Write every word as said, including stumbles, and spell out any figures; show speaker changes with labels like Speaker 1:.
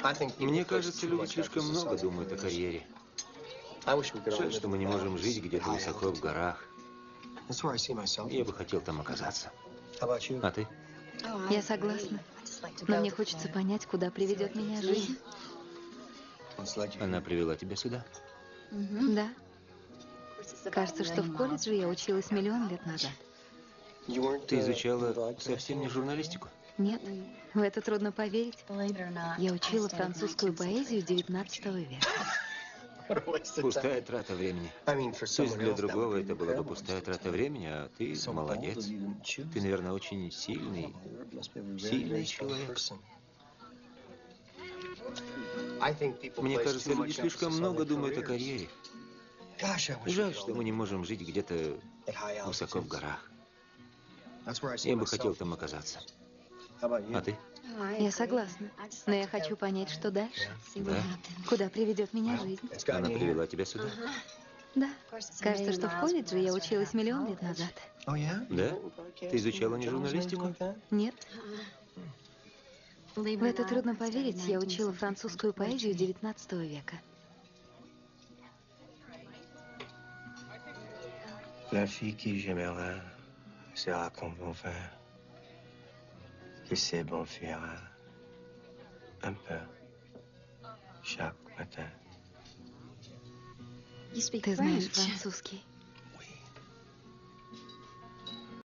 Speaker 1: Мне кажется, люди слишком много думают о карьере. Жаль, что мы не можем жить где-то высоко в горах. Я бы хотел там оказаться. А ты?
Speaker 2: Я согласна. Но мне хочется понять, куда приведет меня жизнь.
Speaker 1: Она привела тебя сюда?
Speaker 2: Да. Кажется, что в колледже я училась миллион лет назад.
Speaker 1: Ты изучала совсем не журналистику?
Speaker 2: Нет, в это трудно поверить. Я учила французскую поэзию девятнадцатого века.
Speaker 1: Пустая трата времени. То есть для другого это была бы пустая трата времени, а ты молодец. Ты, наверное, очень сильный, сильный человек. Мне кажется, люди слишком много думают о карьере. Жаль, что мы не можем жить где-то высоко в горах. Я бы хотел там оказаться. А ты?
Speaker 2: Я согласна. Но я хочу понять, что дальше.
Speaker 1: Да?
Speaker 2: Куда приведет меня жизнь.
Speaker 1: Она привела тебя сюда?
Speaker 2: Да. Кажется, что в колледже я училась миллион лет назад.
Speaker 1: Да? Ты изучала не журналистику?
Speaker 2: Нет. В это трудно поверить. Я учила французскую поэзию девятнадцатого века.
Speaker 3: La fille qui j'aimerais sera comme mon frère, qui sait bon faire un peu chaque matin.
Speaker 2: Ты знаешь французский?